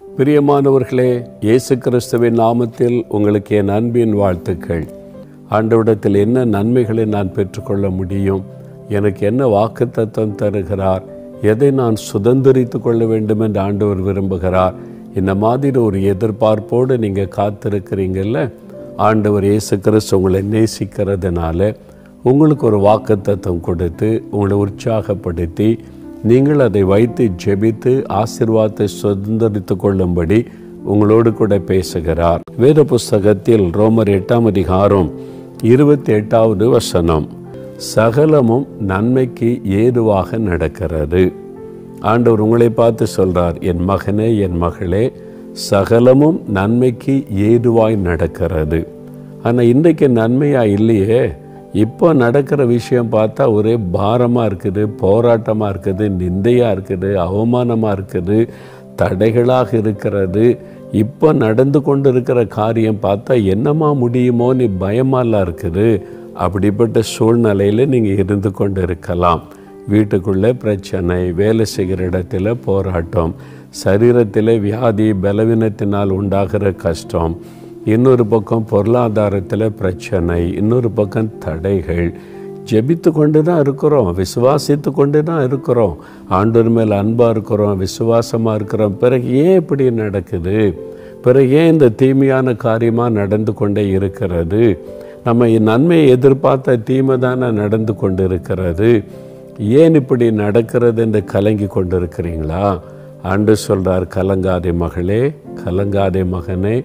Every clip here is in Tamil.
பிரியமானவர்களே, இயேசு கிறிஸ்துவின் நாமத்தில் உங்களுக்கு என் அன்பின் வாழ்த்துக்கள். ஆண்டவரிடத்தில் என்ன நன்மைகளை நான் பெற்றுக்கொள்ள முடியும், எனக்கு என்ன வாக்குத்தத்தம் தருகிறார், எதை நான் சுதந்திரித்து கொள்ள வேண்டும் என்று ஆண்டவர் விரும்புகிறார், இந்த மாதிரி ஒரு எதிர்பார்ப்போடு நீங்கள் காத்திருக்கிறீங்கல்ல. ஆண்டவர் இயேசு கிறிஸ்து உங்களை நேசிக்கிறதுனால உங்களுக்கு ஒரு வாக்குத்தத்தம் கொடுத்து உங்களை உற்சாகப்படுத்தி நீங்கள் அதை வைத்து ஜெபித்து ஆசீர்வாதத்தை சுதந்திரித்து கொள்ளும்படி உங்களோடு கூட பேசுகிறார். வேத புஸ்தகத்தில் ரோமர் 8ஆம் அதிகாரம் 28வது வசனம், சகலமும் நன்மைக்கு ஏதுவாக நடக்கிறது. ஆண்டவர் உங்களை பார்த்து சொல்றார், என் மகனே, என் மகளே, சகலமும் நன்மைக்கு ஏதுவாய் நடக்கிறது. ஆனால் இன்றைக்கு நன்மையாக இல்லையே. இப்போ நடக்கிற விஷயம் பார்த்தா ஒரே பாரமாக இருக்குது, போராட்டமாக இருக்குது, நிந்தையாக இருக்குது, அவமானமாக இருக்குது, தடைகளாக இருக்கிறது. இப்போ நடந்து கொண்டு இருக்கிற காரியம் பார்த்தா என்னமா முடியுமோன்னு பயமாலாம் இருக்குது. அப்படிப்பட்ட சூழ்நிலையில் நீங்கள் இருந்து கொண்டு இருக்கலாம். வீட்டுக்குள்ளே பிரச்சனை, வேலை செய்கிற இடத்துல போராட்டம், சரீரத்தில் வியாதி பலவீனத்தினால் உண்டாகிற கஷ்டம், இன்னொரு பக்கம் பொருளாதாரத்தில் பிரச்சனை, இன்னொரு பக்கம் தடைகள். ஜெபித்து கொண்டு தான் இருக்கிறோம், விசுவாசித்து கொண்டு தான் இருக்கிறோம், ஆண்டவர் மேல் அன்பாக இருக்கிறோம், விசுவாசமாக இருக்கிறோம். பிறகு ஏன் இப்படி நடக்குது? பிறகு ஏன் இந்த தீமையான காரியமாக நடந்து கொண்டே இருக்கிறது? நம்ம நன்மையை எதிர்பார்த்த தீமை தானே நடந்து கொண்டு இருக்கிறது. ஏன் இப்படி நடக்கிறது என்று கலங்கி கொண்டு இருக்கிறீங்களா? ஆண்டவர் சொல்கிறார், கலங்காதே மகளே, கலங்காதே மகனே,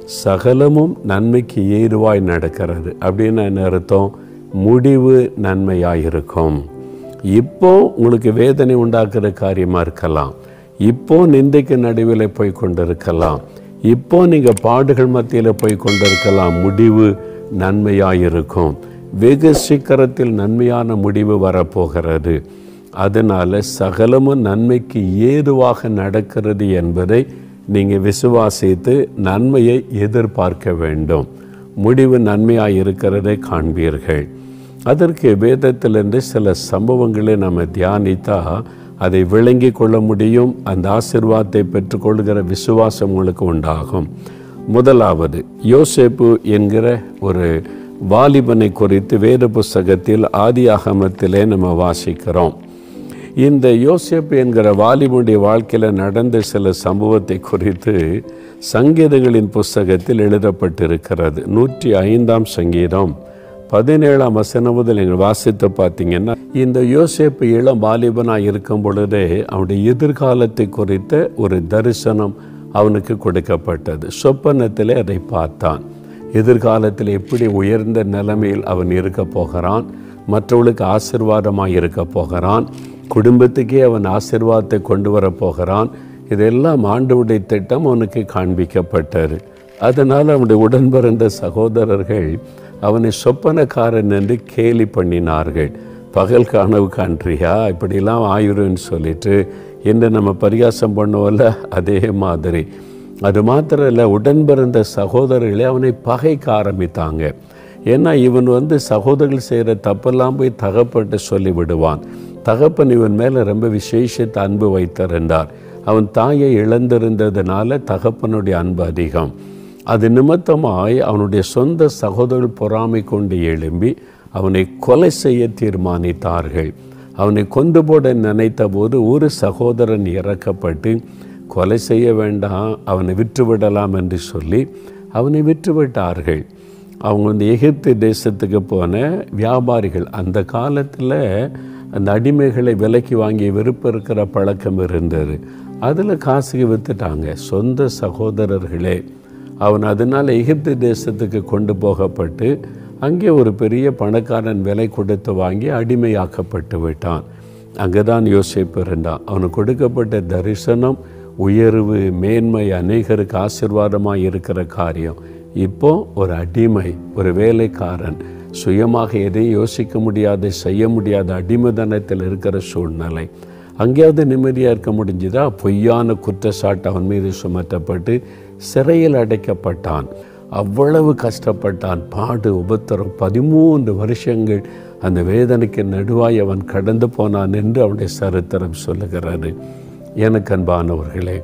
சகலமும் நன்மைக்கு ஏதுவாய் நடக்கிறது. அப்படின்னு என்ன அர்த்தம்? முடிவு நன்மையாயிருக்கும். இப்போ உங்களுக்கு வேதனை உண்டாக்குற காரியமாக இருக்கலாம், இப்போ நிந்தைக்கு நடுவில் போய் கொண்டிருக்கலாம், இப்போ நீங்கள் பாடுகள் மத்தியில் போய் கொண்டிருக்கலாம். முடிவு நன்மையாயிருக்கும். வெகு சீக்கிரத்தில் நன்மையான முடிவு வரப்போகிறது. அதனால் சகலமும் நன்மைக்கு ஏதுவாக நடக்கிறது என்பதை நீங்கள் விசுவாசித்து நன்மையை எதிர்பார்க்க வேண்டும். முடிவு நன்மையாக இருக்கிறதை காண்பீர்கள். அதற்கு வேதத்திலிருந்து சில சம்பவங்களை நம்ம தியானித்தா அதை விளங்கி கொள்ள முடியும். அந்த ஆசீர்வாதத்தை பெற்றுக்கொள்கிற விசுவாசம் உங்களுக்கு உண்டாகும். முதலாவது, யோசேப்பு என்கிற ஒரு வாலிபனை குறித்து வேத புஸ்தகத்தில் ஆதியாகமத்திலே நம்ம வாசிக்கிறோம். இந்த யோசேப்பு என்கிற வாலிபனுடைய வாழ்க்கையில் நடந்த சில சம்பவத்தை குறித்து சங்கீதங்களின் புஸ்தகத்தில் எழுதப்பட்டிருக்கிறது. 105ஆம் சங்கீதம் 17ஆம் வசனம் முதல் நீங்கள் வாசித்து பார்த்தீங்கன்னா, இந்த யோசேப்பு இளம் வாலிபனாக இருக்கும் பொழுதே அவனுடைய எதிர்காலத்தை குறித்த ஒரு தரிசனம் அவனுக்கு கொடுக்கப்பட்டது. சொப்பனத்தில் அதை பார்த்தான். எதிர்காலத்தில் எப்படி உயர்ந்த நிலைமையில் அவன் இருக்க போகிறான், மற்றவர்களுக்கு ஆசீர்வாதமாக இருக்க போகிறான், குடும்பத்துக்கே அவன் ஆசீர்வாதத்தை கொண்டு வரப்போகிறான். இதெல்லாம் ஆண்டவருடைய திட்டம் அவனுக்கு காண்பிக்கப்பட்டது. அதனால் அவனுடைய உடன்பிறந்த சகோதரர்கள் அவனை சொப்பனக்காரன் என்று கேலி பண்ணினார்கள். பகல் கனவு காண்றியா, இப்படிலாம் ஆயுருன்னு சொல்லிட்டு என்று நம்ம பரிகாசம் பண்ணுவோம்ல, அதே மாதிரி. அது மாத்திரம் இல்லை, உடன்பிறந்த சகோதரர்களே அவனை பகைக்க ஆரம்பித்தாங்க. ஏன்னா இவன் சகோதரர்கள் செய்கிற தப்பெல்லாம் போய் தகப்பட்டு சொல்லி விடுவான். தகப்பன் இவன் மேலே ரொம்ப விசேஷத்தை அன்பு வைத்திருந்தார். அவன் தாயை இழந்திருந்ததுனால தகப்பனுடைய அன்பு அதிகம். அது நிமித்தமாய் அவனுடைய சொந்த சகோதரர்கள் பொறாமை கொண்டு எழும்பி அவனை கொலை செய்ய தீர்மானித்தார்கள். அவனை கொண்டு போட நினைத்த போது ஒரு சகோதரன் இறக்கப்பட்டு, கொலை செய்ய வேண்டாம், அவனை விற்றுவிடலாம் என்று சொல்லி அவனை விற்றுவிட்டார்கள். அவங்க எகிப்து தேசத்துக்கு போன வியாபாரிகள். அந்த காலத்தில் அந்த அடிமைகளை விலைக்கு வாங்கி விருப்பம் இருக்கிற பழக்கம் இருந்தது. அதில் காசுக்கு விற்றுட்டாங்க சொந்த சகோதரர்களே. அவன் அதனால் எகிப்து தேசத்துக்கு கொண்டு போகப்பட்டு அங்கே ஒரு பெரிய பணக்காரன் விலை கொடுத்து வாங்கி அடிமையாக்கப்பட்டு விட்டான். அங்கே தான் யோசேப்பு இருந்தான். அவனுக்கு கொடுக்கப்பட்ட தரிசனம், உயர்வு, மேன்மை, அநேகருக்கு ஆசீர்வாதமாக இருக்கிற காரியம். இப்போ ஒரு அடிமை, ஒரு வேலைக்காரன், சுயமாக எதையும் யோசிக்க முடியாத, செய்ய முடியாத அடிமைத்தனத்தில் இருக்கிற சூழ்நிலை. அங்கேயாவது நிம்மதியாக இருக்க முடிஞ்சுதா? பொய்யான குற்றச்சாட்டு அவன் மீது சுமத்தப்பட்டு சிறையில் அடைக்கப்பட்டான். அவ்வளவு கஷ்டப்பட்டான். பாடு, உபத்திரம், 13 வருஷங்கள் அந்த வேதனைக்கு நடுவாய் அவன் கடந்து போனான் என்று அவனுடைய சரித்திரம் சொல்லுகிறது. எனக்கு அன்பானவர்களே,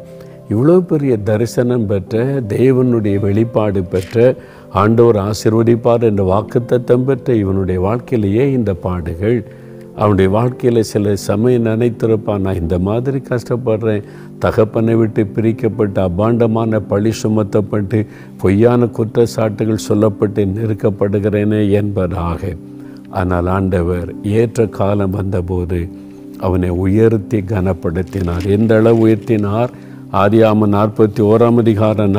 இவ்வளோ பெரிய தரிசனம் பெற்ற, தேவனுடைய வெளிப்பாடு பெற்ற, ஆண்டவர் ஆசீர்வதிப்பார் என்ற வாக்குத்தத்தம் பெற்ற இவனுடைய வாழ்க்கையிலேயே இந்த பாடுகள். அவனுடைய வாழ்க்கையில் சில சமயம் நினைத்திருப்பான், நான் இந்த மாதிரி கஷ்டப்படுறேன், தகப்பனை விட்டு பிரிக்கப்பட்டு அபாண்டமான பழி சுமத்தப்பட்டு பொய்யான குற்றச்சாட்டுகள் சொல்லப்பட்டு நெருக்கப்படுகிறேனே என்பதாக. ஆனால் ஆண்டவர் ஏற்ற காலம் வந்தபோது அவனை உயர்த்தி கனப்படுத்தினார். எந்த அளவு உயர்த்தினார்? ஆதியாகமம் 41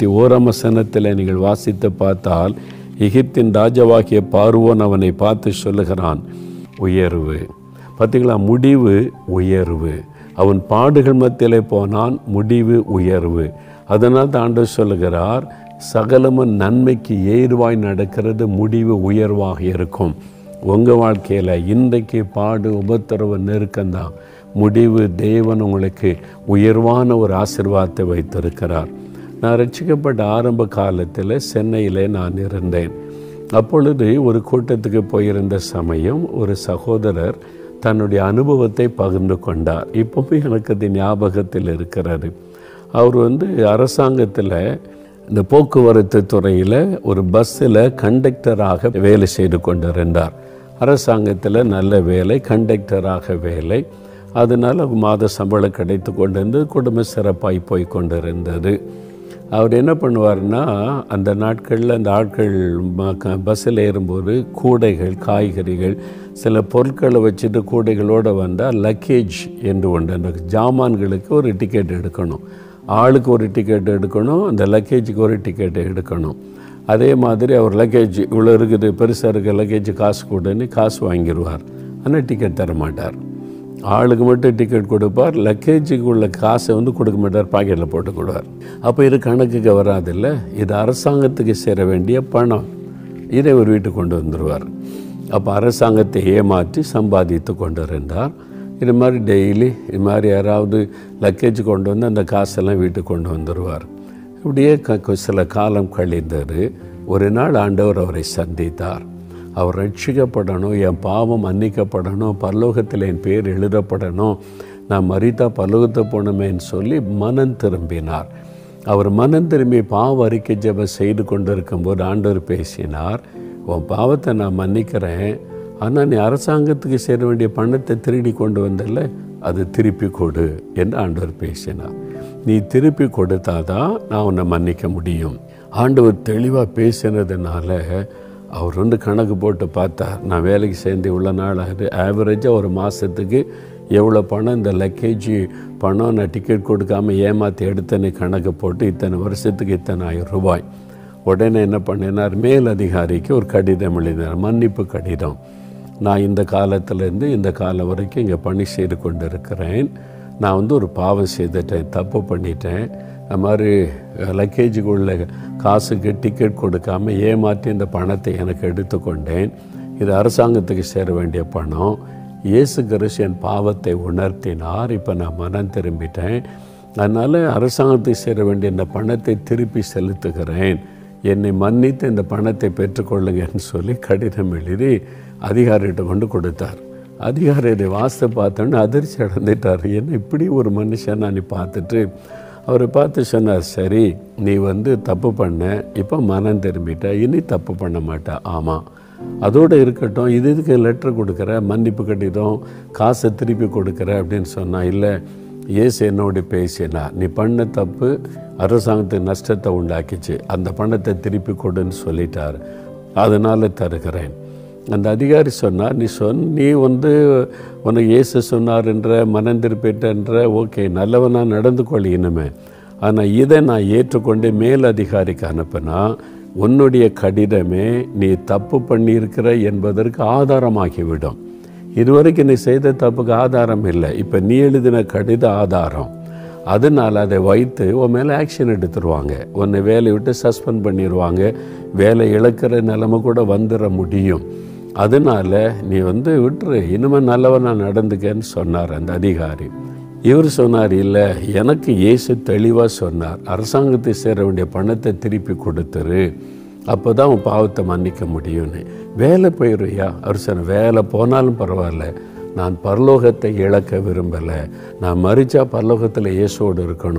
41 நீங்கள் வாசித்து பார்த்தால், எகிப்தின் ராஜாவாகிய பார்வோன் அவனை பார்த்து சொல்லுகிறான், உயர்வு. பார்த்தீங்களா, முடிவு உயர்வு. அவன் பாடுகள் மத்தியிலே போனான், முடிவு உயர்வு. அதனால் தான் ஆண்டவர் சொல்லுகிறார், சகலம நன்மைக்கு ஏதுவாய் நடக்கிறது, முடிவு உயர்வாக இருக்கும். உங்கள் வாழ்க்கையில் இன்றைக்கு பாடு, உபத்திரவ நெருக்கம்தான், முடிவு தேவன் உங்களுக்கு உயர்வான ஒரு ஆசீர்வாதத்தை வைத்திருக்கிறார். நான் ரட்சிக்கப்பட்ட ஆரம்ப காலத்தில் சென்னையில் நான் இருந்தேன். அப்பொழுது ஒரு கூட்டத்துக்கு போயிருந்த சமயம் ஒரு சகோதரர் தன்னுடைய அனுபவத்தை பகிர்ந்து கொண்டார். இப்போவும் எனக்கு அது ஞாபகத்தில் இருக்கிறது. அவர் அரசாங்கத்தில் இந்த போக்குவரத்து துறையில் ஒரு பஸ்ஸில் கண்டக்டராக வேலை செய்து கொண்டிருந்தார். அரசாங்கத்தில் நல்ல வேலை, கண்டக்டராக வேலை. அதனால் மாத சம்பளம் கிடைத்து கொண்டிருந்து குடும்பம் சிறப்பாய் போய் கொண்டிருந்தது. அவர் என்ன பண்ணுவார்னா, அந்த நாட்களில் அந்த ஆட்கள் பஸ்ஸில் ஏறும்போது கூடைகள், காய்கறிகள், சில பொருட்களை வச்சுட்டு கூடைகளோடு வந்தால் லக்கேஜ் என்று ஒன்று, அந்த ஜாமான்களுக்கு ஒரு டிக்கெட் எடுக்கணும், ஆளுக்கு ஒரு டிக்கெட் எடுக்கணும், அந்த லக்கேஜுக்கு ஒரு டிக்கெட் எடுக்கணும். அதே மாதிரி அவர் லக்கேஜ் இவ்வளோ இருக்குது, பெருசாக இருக்க லக்கேஜ் காசு கொடுன்னு காசு வாங்கிடுவார். ஆனால் டிக்கெட் தர மாட்டார். ஆளுக்கு மட்டும் டிக்கெட் கொடுப்பார், லக்கேஜுக்கு உள்ள காசை கொடுக்க மாட்டார், பாக்கெட்டில் போட்டுக்கொடுவார். அப்போ இது கணக்குக்கு வராதில்லை, இது அரசாங்கத்துக்கு சேர வேண்டிய பணம், இதை ஒரு வீட்டுக்கு கொண்டு வந்துடுவார். அப்போ அரசாங்கத்தை ஏமாற்றி சம்பாதித்து கொண்டு இருந்தார். இது மாதிரி டெய்லி இது மாதிரி யாராவது லக்கேஜ் கொண்டு வந்து அந்த காசெல்லாம் வீட்டுக்கு கொண்டு வந்துடுவார். இப்படியே சில காலம் கழிந்தது. ஒரு நாள் ஆண்டவர் அவரை சந்தித்தார். அவர் ரட்சிக்கப்படணும், என் பாவம் மன்னிக்கப்படணும், பரலோகத்தில் என் பேர் எழுதப்படணும், நான் மரித்தா பரலோகத்தை போனமேன்னு சொல்லி மனம் திரும்பினார். அவர் மனம் திரும்பி பாவ அறிக்கை ஜெபம் செய்து கொண்டு இருக்கும்போது ஆண்டவர் பேசினார், உன் பாவத்தை நான் மன்னிக்கிறேன், ஆனால் நீ அரசாங்கத்துக்கு சேர வேண்டிய பணத்தை திருடி கொண்டு வந்தல, அது திருப்பி கொடு என்று ஆண்டவர் பேசினார். நீ திருப்பி கொடுத்தாதான் நான் உன்னை மன்னிக்க முடியும். ஆண்டவர் தெளிவாக பேசினதுனால அவர் கணக்கு போட்டு பார்த்தார். நான் வேலைக்கு சேர்ந்து இவ்வளோ நாள் ஆகுது, ஆவரேஜாக ஒரு மாதத்துக்கு எவ்வளோ பணம் இந்த லக்கேஜ் பணம் நான் டிக்கெட் கொடுக்காமல் ஏமாற்றி எடுத்தேன்னு கணக்கு போட்டு இத்தனை வருஷத்துக்கு இத்தனை ₹1000. உடனே என்ன பண்ணினார், மேல் அதிகாரிக்கு ஒரு கடிதம் எழுதினார், மன்னிப்பு கடிதம். நான் இந்த காலத்திலேருந்து இந்த காலம் வரைக்கும் இங்கே பணி செய்து கொண்டு இருக்கிறேன். நான் ஒரு பாவம் செய்துட்டேன், தப்பு பண்ணிட்டேன். அது மாதிரி லக்கேஜுக்கு உள்ள காசுக்கு டிக்கெட் கொடுக்காமல் ஏமாற்றி இந்த பணத்தை எனக்கு எடுத்துக்கொண்டேன். இது அரசாங்கத்துக்கு சேர வேண்டிய பணம். இயேசு கிறிஸ்து என் பாவத்தை உணர்த்தினார். இப்போ நான் மனம் திரும்பிட்டேன். அதனால் அரசாங்கத்துக்கு சேர வேண்டிய இந்த பணத்தை திருப்பி செலுத்துகிறேன். என்னை மன்னித்து இந்த பணத்தை பெற்றுக்கொள்ளுங்கன்னு சொல்லி கடிதம் எழுதி அதிகாரிகிட்ட கொண்டு கொடுத்தார். அதிகாரி இதை வாசித்து பார்த்தோன்னு அதிர்ச்சி அடைந்துட்டார். என்ன இப்படி ஒரு மனுஷன் நான் பார்த்துட்டு அவரை பார்த்து சொன்னார், சரி நீ தப்பு பண்ண, இப்போ மனம் திரும்பிட்ட, இனி தப்பு பண்ண மாட்டா. ஆமாம், அதோடு இருக்கட்டும், இதுக்கு லெட்டர் கொடுக்குற, மன்னிப்பு கட்டிடும், காசை திருப்பி கொடுக்குற அப்படின்னு சொன்னால், இல்லை இயேசு என்னோட பேசினா, நீ பண்ண தப்பு அரசாங்கத்துக்கு நஷ்டத்தை உண்டாக்கிச்சு, அந்த பணத்தை திருப்பி கொடுன்னு சொல்லிட்டார், அதனால் தருகிறேன். அந்த அதிகாரி சொன்னார், நீ உனக்கு இயேசு சொன்னார்ன்ற, மனம் திருப்பிட்டன்ற, ஓகே நல்லவனாக நடந்து கொள் இனிமே. ஆனால் இதை நான் ஏற்றுக்கொண்டு மேல் அதிகாரிக்கு அனுப்பினா உன்னுடைய கடிதமே நீ தப்பு பண்ணியிருக்கிற என்பதற்கு ஆதாரமாகிவிடும். இதுவரைக்கும் நீ செய்த தப்புக்கு ஆதாரம் இல்லை, இப்போ நீ எழுதின கடித ஆதாரம். அதனால் அதை வைத்து உன் மேலே ஆக்ஷன் எடுத்துருவாங்க, உன்னை வேலையை விட்டு சஸ்பெண்ட் பண்ணிடுவாங்க, வேலை இழக்கிற நிலைமை கூட வந்துட முடியும். அதனால் நீ விட்டுரு, இனிமேல் நல்லவனாக நடந்துக்கன்னு சொன்னார் அந்த அதிகாரி. இவர் சொன்னார், இல்லை எனக்கு இயேசு தெளிவாக சொன்னார், அரசாங்கத்தை சேர வேண்டிய பணத்தை திருப்பி கொடுத்துரு, அப்போ தான் உன் பாவத்தை மன்னிக்க முடியும்னு. வேலை போயிடுவியா? அவர் சொன்ன, வேலை போனாலும் பரவாயில்ல, நான் பரலோகத்தை இழக்க விரும்பலை, நான் மரிச்சா பரலோகத்தில் இயேசுவோடு இருக்கணும்,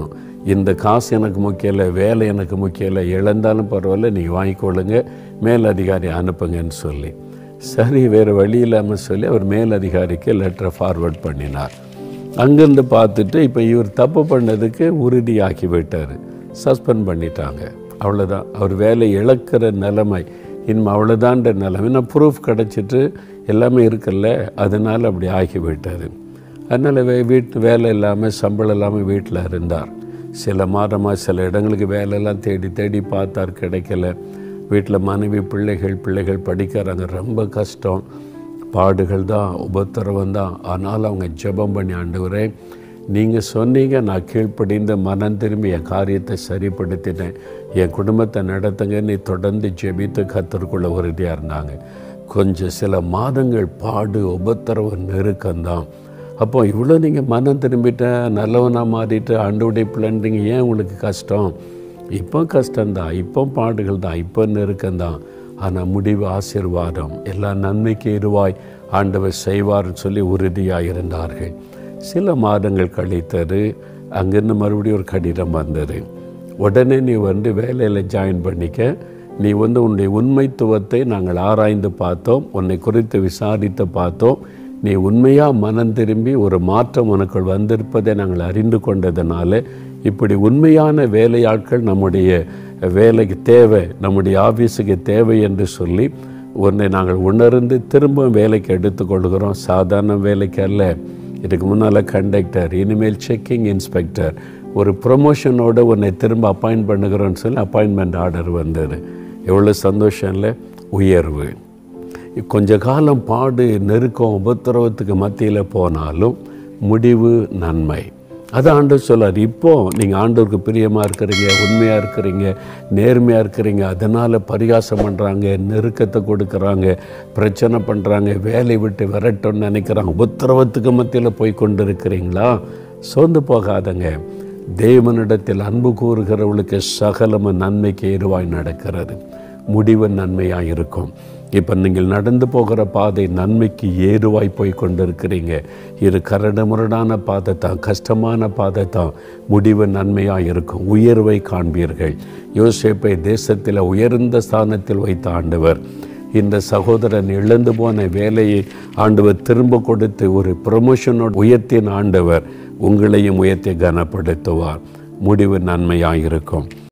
இந்த காசு எனக்கு முக்கியம் இல்லை, வேலை எனக்கு முக்கியம் இல்லை, இழந்தாலும் பரவாயில்ல, நீங்கள் வாங்கிக்கொள்ளுங்க, மேலதிகாரி அனுப்புங்கன்னு சொல்லி. சரி, வேறு வழி இல்லாமல் சொல்லி அவர் மேலதிகாரிக்கு லெட்டரை ஃபார்வர்ட் பண்ணினார். அங்கேருந்து பார்த்துட்டு இப்போ இவர் தப்பு பண்ணதுக்கு உறுதியாக்கி விட்டார், சஸ்பெண்ட் பண்ணிட்டாங்க. அவ்வளோதான், அவர் வேலை இழக்கிற நிலைமை, இனிமே அவ்வளோதான்ற நிலைமை. நான் ப்ரூஃப் கிடச்சிட்டு எல்லாமே இருக்குல்ல, அதனால் அப்படி ஆகி விட்டார். அதனால் வீட்டு வேலை இல்லாமல் சம்பளம் இல்லாமல் வீட்டில் இருந்தார். சில மாதமாக சில இடங்களுக்கு வேலையெல்லாம் தேடி தேடி பார்த்தார், கிடைக்கல. வீட்டில் மனைவி பிள்ளைகள் படிக்கிறாங்க, ரொம்ப கஷ்டம், பாடுகள் தான், உபத்திரவம் தான். ஆனால் அவங்க ஜெபம் பண்ணி, ஆண்டவரே நீங்கள் சொன்னீங்க, நான் கீழ்ப்படிந்து மனம் திரும்பி என் காரியத்தை சரிப்படுத்தினேன், என் குடும்பத்தை நடத்துங்க, நீ தொடர்ந்து ஜெபித்து கர்த்தருக்குள்ள உறுதியாக இருந்தாங்க. கொஞ்சம் சில மாதங்கள் பாடு, உபத்திரவம், நெருக்கம்தான். அப்போ இவ்வளோ நீங்கள் மனம் திரும்பிட்டேன், நல்லவனாக மாறிட்டு ஆண்டவருடைய பிள்ளைன்றீங்க, ஏன் உங்களுக்கு கஷ்டம்? இப்போ கஷ்டம்தான், இப்போ பாடுகள் தான், இப்போ நெருக்கம்தான். ஆனால் முடிவு ஆசீர்வாதம், எல்லா நன்மைக்கு இருவாய் ஆண்டவர் செய்வார்னு சொல்லி உறுதியாக இருந்தார்கள். சில மாதங்கள் கழித்தது. அங்கேருந்து மறுபடியும் ஒரு கடிதம் வந்தது. உடனே நீ வேலையில் ஜாயின் பண்ணிக்க, நீ உன்னுடைய உண்மைத்துவத்தை நாங்கள் ஆராய்ந்து பார்த்தோம், உன்னை குறித்து விசாரித்து பார்த்தோம், நீ உண்மையாக மனம் திரும்பி ஒரு மாற்றம் உனக்குள் வந்திருப்பதை நாங்கள் அறிந்து கொண்டதுனால இப்படி உண்மையான வேலையாட்கள் நம்முடைய வேலைக்கு தேவை, நம்முடைய ஆஃபீஸுக்கு தேவை என்று சொல்லி உன்னை நாங்கள் உணர்ந்து திரும்ப வேலைக்கு எடுத்துக்கொள்கிறோம். சாதாரண வேலைக்கு அல்ல, இதுக்கு முன்னால் கண்டக்டர், இனிமேல் செக்கிங் இன்ஸ்பெக்டர், ஒரு ப்ரொமோஷனோடு உன்னை திரும்ப அப்பாயிண்ட் பண்ணுகிறோன்னு சொல்லி அப்பாயின்மெண்ட் ஆர்டர் வந்தது. எவ்வளோ சந்தோஷம் இல்லை, உயர்வு. கொஞ்ச காலம் பாடு, நெருக்கம், உபத்திரவத்துக்கு மத்தியில் போனாலும் முடிவு நன்மை. அது ஆண்டவர் சொல்லார். இப்போது நீங்கள் ஆண்டவருக்கு பிரியமாக இருக்கிறீங்க, உண்மையாக இருக்கிறீங்க, நேர்மையாக இருக்கிறீங்க, அதனால் பரிகாசம் பண்ணுறாங்க, நெருக்கத்தை கொடுக்குறாங்க, பிரச்சனை பண்ணுறாங்க, வேலை விட்டு விரட்டணும்னு நினைக்கிறாங்க, உபத்திரவத்துக்கு மத்தியில் போய் கொண்டு இருக்கிறீங்களா? சோர்ந்து போகாதங்க. தேவனிடத்தில் அன்பு கூறுகிறவளுக்கு சகலம நன்மைக்கு ஏதுவாய் நடக்கிறது, முடிவு நன்மையாக இருக்கும். இப்போ நீங்கள் நடந்து போகிற பாதை நன்மைக்கு ஏதுவாய் போய் கொண்டிருக்கிறீங்க. இது கரடுமுரடான பாதை தான், கஷ்டமான பாதை தான், முடிவு நன்மையாக இருக்கும், உயர்வை காண்பீர்கள். யோசேப்பை தேசத்தில் உயர்ந்த ஸ்தானத்தில் வைத்த ஆண்டவர் இந்த சகோதரன் இழந்து போன வேலையை ஆண்டவர் திரும்ப கொடுத்து ஒரு ப்ரமோஷனோடு உயர்த்தின ஆண்டவர் உங்களையும் உயர்த்தி கனப்படுத்துவார். முடிவு நன்மையாக இருக்கும்.